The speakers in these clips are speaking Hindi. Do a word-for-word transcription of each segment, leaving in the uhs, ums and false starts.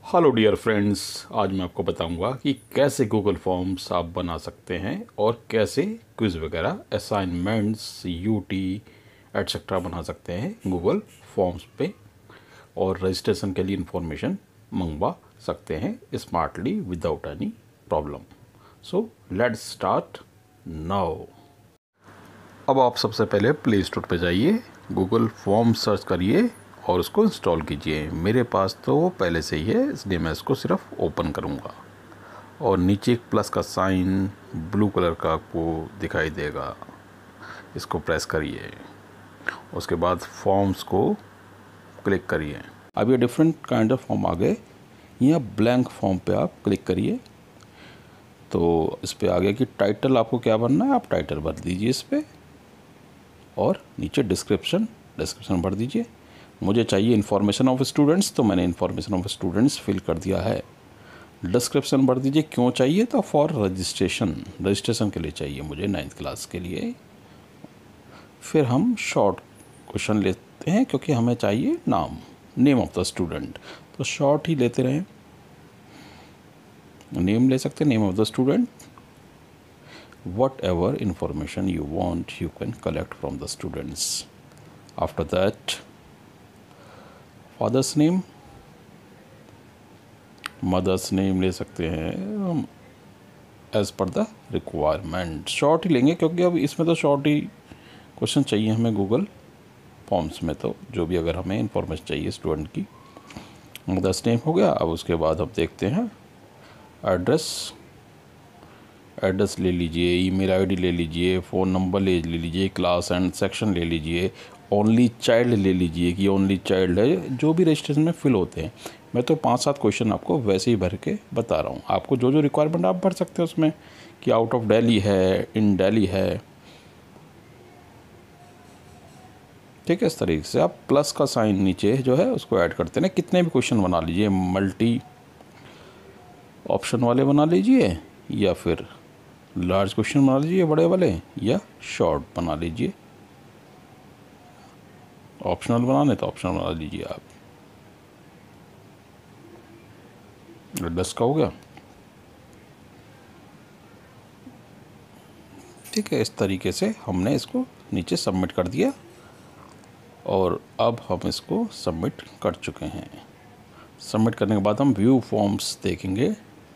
हेलो डियर फ्रेंड्स, आज मैं आपको बताऊंगा कि कैसे गूगल फॉर्म्स आप बना सकते हैं और कैसे क्विज़ वगैरह, असाइनमेंट्स, यूटी एटसेट्रा बना सकते हैं गूगल फॉर्म्स पे और रजिस्ट्रेशन के लिए इंफॉर्मेशन मंगवा सकते हैं smartly without any problem. So let's start now. अब आप सबसे पहले प्ले स्टोर पे जाइए, गूगल फॉर्म सर्च करिए और उसको इंस्टॉल कीजिए। मेरे पास तो वो पहले से ही है, इसलिए मैं इसको सिर्फ ओपन करूँगा। और नीचे एक प्लस का साइन ब्लू कलर का आपको दिखाई देगा, इसको प्रेस करिए। उसके बाद फॉर्म्स को क्लिक करिए। अब ये डिफरेंट काइंड ऑफ फॉर्म आ गए। यहाँ ब्लैंक फॉर्म पे आप क्लिक करिए तो इस पर आ गया कि टाइटल आपको क्या भरना है, आप टाइटल भर दीजिए इस पर। और नीचे डिस्क्रिप्शन डिस्क्रिप्शन भर दीजिए। मुझे चाहिए इन्फॉर्मेशन ऑफ स्टूडेंट्स, तो मैंने इन्फॉर्मेशन ऑफ स्टूडेंट्स फिल कर दिया है। डिस्क्रिप्शन भर दीजिए, क्यों चाहिए, तो फॉर रजिस्ट्रेशन रजिस्ट्रेशन के लिए चाहिए मुझे, नाइन्थ क्लास के लिए। फिर हम शॉर्ट क्वेश्चन लेते हैं क्योंकि हमें चाहिए नाम, नेम ऑफ द स्टूडेंट, तो शॉर्ट ही लेते रहें। नेम ले सकते हैं, name of the student. whatever information you want you can collect from the students. After that, father's name, mother's name ले सकते हैं as per the requirement। Short ही लेंगे क्योंकि अब इसमें तो शॉर्ट ही क्वेश्चन चाहिए हमें गूगल फॉर्म्स में, तो जो भी अगर हमें इंफॉर्मेशन चाहिए स्टूडेंट की। मदर्स नेम हो गया। अब उसके बाद हम देखते हैं एड्रेस। एड्रेस ले लीजिए, ईमेल आईडी ले लीजिए, फ़ोन नंबर ले ले लीजिए, क्लास एंड सेक्शन ले लीजिए, ओनली चाइल्ड ले लीजिए कि ओनली चाइल्ड है, जो भी रजिस्ट्रेशन में फिल होते हैं। मैं तो पांच सात क्वेश्चन आपको वैसे ही भर के बता रहा हूँ। आपको जो जो रिक्वायरमेंट आप भर सकते हैं उसमें, कि आउट ऑफ दिल्ली है, इन दिल्ली है, ठीक है। इस तरीके से आप प्लस का साइन नीचे जो है उसको ऐड करते हैं। कितने भी क्वेश्चन बना लीजिए, मल्टी ऑप्शन वाले बना लीजिए या फिर लार्ज क्वेश्चन बना लीजिए बड़े वाले, या शॉर्ट बना लीजिए। ऑप्शनल बनाने तो ऑप्शनल बना लीजिए आप। दस का हो गया, ठीक है। इस तरीके से हमने इसको नीचे सबमिट कर दिया और अब हम इसको सबमिट कर चुके हैं। सबमिट करने के बाद हम व्यू फॉर्म्स देखेंगे।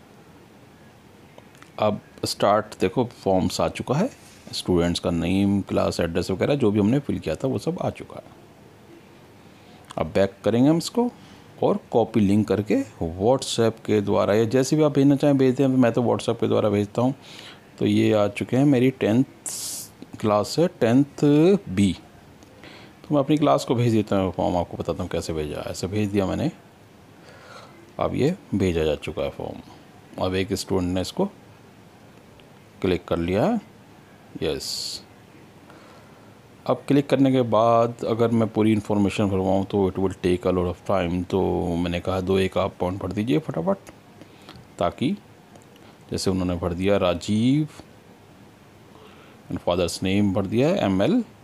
अब स्टार्ट, देखो फॉर्म्स आ चुका है, स्टूडेंट्स का नेम, क्लास एड्रेस वगैरह जो भी हमने फिल किया था वो सब आ चुका है। अब बैक करेंगे हम इसको और कॉपी लिंक करके व्हाट्सएप के द्वारा, या जैसे भी आप भेजना चाहें भेज दें। मैं तो व्हाट्सएप के द्वारा भेजता हूँ। तो ये आ चुके हैं, मेरी टेंथ क्लास है, टेंथ बी। तो मैं अपनी क्लास को भेज देता हूँ फॉर्म, आपको बताता हूँ कैसे भेजा। ऐसे भेज दिया मैंने। अब ये भेजा जा चुका है फॉर्म। अब एक स्टूडेंट ने इसको क्लिक कर लिया है, यस। अब क्लिक करने के बाद अगर मैं पूरी इन्फॉर्मेशन भरवाऊँ तो it will take a lot of time. तो मैंने कहा दो एक आप पॉइंट भर दीजिए फटाफट, ताकि जैसे उन्होंने भर दिया राजीव एंड फादर्स नेम भर दिया है एम एल।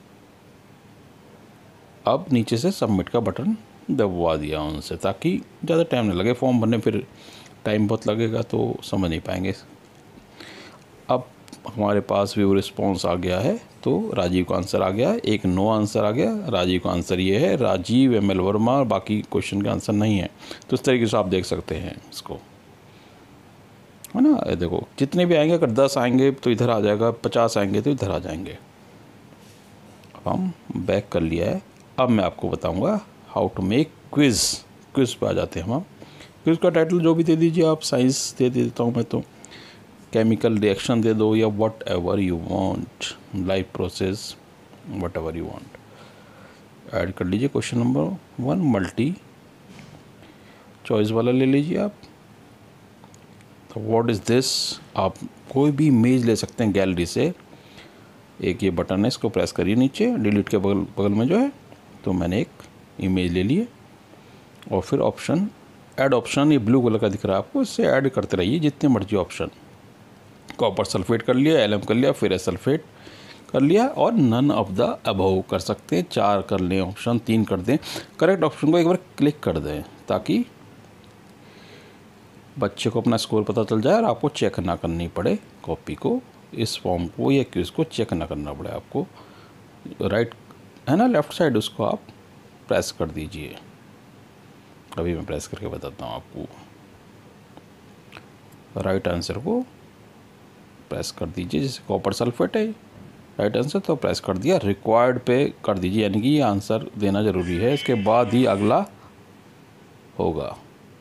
अब नीचे से सबमिट का बटन दबवा दिया उनसे, ताकि ज़्यादा टाइम ना लगे फॉर्म भरने, फिर टाइम बहुत लगेगा तो समझ नहीं पाएंगे। अब हमारे पास व्यू रिस्पॉन्स आ गया है, तो राजीव का आंसर आ गया है, एक नो आंसर आ गया। राजीव का आंसर ये है, राजीव एम एल वर्मा, बाकी क्वेश्चन का आंसर नहीं है। तो इस तरीके से आप देख सकते हैं इसको, है ना। देखो जितने भी आएंगे, अगर दस आएंगे तो इधर आ जाएगा, पचास आएंगे तो इधर आ जाएंगे। अब हम बैक कर लिया है। अब मैं आपको बताऊँगा how to make quiz. Quiz पे आ जाते हैं हम। क्विज़ का टाइटल जो भी दे दीजिए आप, साइंस दे देता हूँ मैं तो, केमिकल रिएक्शन दे दो, या whatever you want, life process, whatever you want. Add कर लीजिए question number one, multi choice वाला ले लीजिए आप। तो व्हाट इज़ दिस, आप कोई भी इमेज ले सकते हैं गैलरी से। एक ये बटन है, इसको प्रेस करिए नीचे, डिलीट के बगल बगल में जो है। तो मैंने एक इमेज ले ली है और फिर ऑप्शन ऐड ऑप्शन, ये ब्लू कलर का दिख रहा है आपको, इससे ऐड करते रहिए जितने मर्जी ऑप्शन। कॉपर सल्फेट कर लिया, एलएम कर लिया, फिर सल्फेट कर लिया, और नन ऑफ द अबव कर सकते हैं। चार कर लें ऑप्शन, तीन कर दें। करेक्ट ऑप्शन को एक बार क्लिक कर दें ताकि बच्चे को अपना स्कोर पता चल जाए और आपको चेक ना करनी पड़े कॉपी को, इस फॉर्म को या क्विज़ को चेक ना करना पड़े आपको। राइट है ना, लेफ़्ट साइड उसको आप प्रेस कर दीजिए। अभी मैं प्रेस करके बताता हूँ आपको। राइट आंसर को प्रेस कर दीजिए, जैसे कॉपर सल्फेट है राइट आंसर, तो प्रेस कर दिया। रिक्वायर्ड पे कर दीजिए, यानी कि ये आंसर देना ज़रूरी है, इसके बाद ही अगला होगा।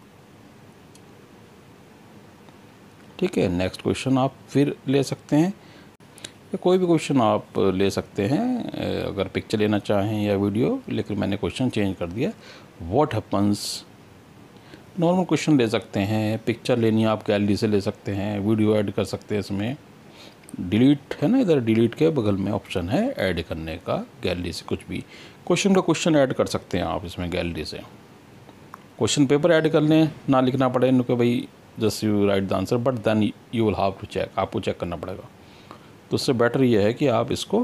ठीक है, नेक्स्ट क्वेश्चन आप फिर ले सकते हैं, या कोई भी क्वेश्चन आप ले सकते हैं अगर पिक्चर लेना चाहें या वीडियो, लेकिन मैंने क्वेश्चन चेंज कर दिया। व्हाट हैपन्स, नॉर्मल क्वेश्चन ले सकते हैं, पिक्चर लेनी है आप गैलरी से ले सकते हैं, वीडियो ऐड कर सकते हैं इसमें। डिलीट है ना, इधर डिलीट के बगल में ऑप्शन है ऐड करने का, गैलरी से कुछ भी क्वेश्चन का क्वेश्चन ऐड कर सकते हैं आप इसमें गैलरी से। क्वेश्चन पेपर ऐड कर लें, ना लिखना पड़े इनको भाई just you write the answer, but then you will have to check, आपको चेक करना पड़ेगा। तो उससे बेटर ये है कि आप इसको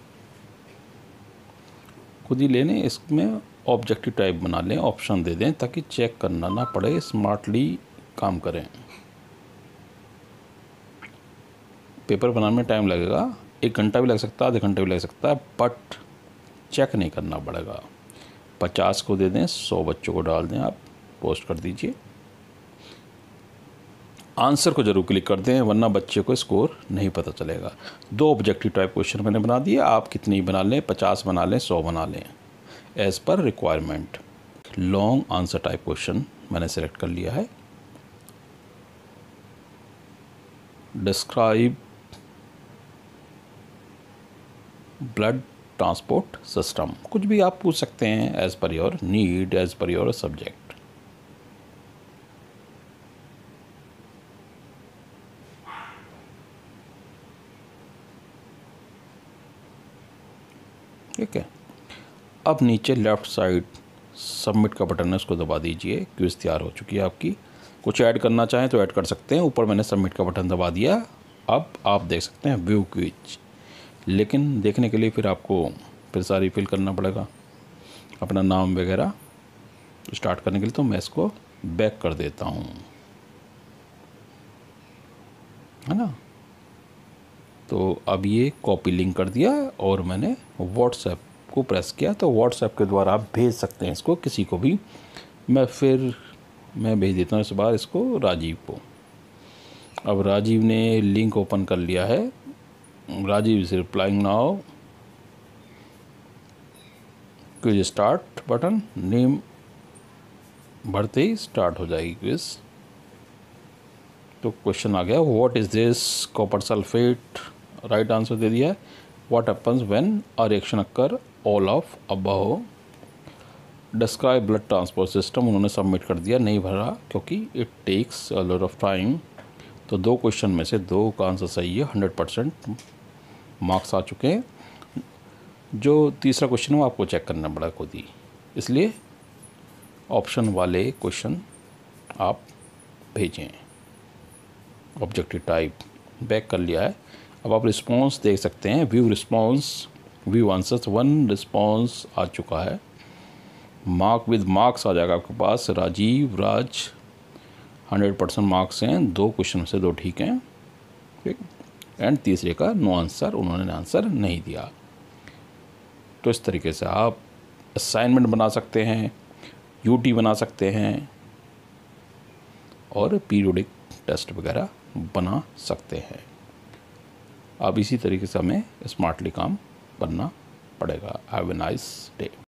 खुद ही ले लें, इसमें ऑब्जेक्टिव टाइप बना लें, ऑप्शन दे दें, ताकि चेक करना ना पड़े, स्मार्टली काम करें। पेपर बनाने में टाइम लगेगा, एक घंटा भी लग सकता है, आधे घंटे भी लग सकता है, बट चेक नहीं करना पड़ेगा। पचास को दे दें, सौ बच्चों को डाल दें, आप पोस्ट कर दीजिए। आंसर को जरूर क्लिक कर दें, वरना बच्चे को स्कोर नहीं पता चलेगा। दो ऑब्जेक्टिव टाइप क्वेश्चन मैंने बना दिए, आप कितने ही बना लें, पचास बना लें, सौ बना लें, as per requirement. Long answer type question मैंने सेलेक्ट कर लिया है। डिस्क्राइब ब्लड ट्रांसपोर्ट सिस्टम, कुछ भी आप पूछ सकते हैं as per your need, as per your subject. ठीक है, अब नीचे लेफ़्ट साइड सबमिट का बटन है, उसको दबा दीजिए। क्विज़ तैयार हो चुकी है आपकी। कुछ ऐड करना चाहें तो ऐड कर सकते हैं। ऊपर मैंने सबमिट का बटन दबा दिया, अब आप देख सकते हैं व्यू क्विज। लेकिन देखने के लिए फिर आपको फिर सारी रिफिल करना पड़ेगा, अपना नाम वगैरह स्टार्ट करने के लिए। तो मैं इसको बैक कर देता हूँ, है ना। तो अब ये कॉपी लिंक कर दिया और मैंने व्हाट्सएप को प्रेस किया, तो व्हाट्सएप के द्वारा आप भेज सकते हैं इसको किसी को भी। मैं फिर मैं भेज देता हूँ इस बार इसको राजीव को। अब राजीव ने लिंक ओपन कर लिया है। Rajiv is replying now, quiz start button, name भरते ही स्टार्ट हो जाएगी क्विज। तो क्वेश्चन आ गया, what is this, copper sulphate, right answer दे दिया है। What happens when a reaction occur, all of above. Describe blood transport system उन्होंने सबमिट कर दिया, नहीं भरा क्योंकि it takes a lot of time. तो दो क्वेश्चन में से दो का आंसर सही है, हंड्रेड परसेंट मार्क्स आ चुके हैं। जो तीसरा क्वेश्चन है वो आपको चेक करना पड़ा खुद ही, इसलिए ऑप्शन वाले क्वेश्चन आप भेजें। ऑब्जेक्टिव टाइप बैक कर लिया है। अब आप रिस्पॉन्स देख सकते हैं, view response, view answers, one response आ चुका है। मार्क विद मार्क्स आ जाएगा आपके पास। Rajiv Raj hundred percent marks हैं, दो क्वेश्चन में से दो ठीक हैं, ठीक। एंड तीसरे का नो आंसर, उन्होंने आंसर नहीं दिया। तो इस तरीके से आप असाइनमेंट बना सकते हैं, यूटी बना सकते हैं और पीरियोडिक टेस्ट वगैरह बना सकते हैं। अब इसी तरीके से हमें स्मार्टली काम करना पड़ेगा। Have a nice day.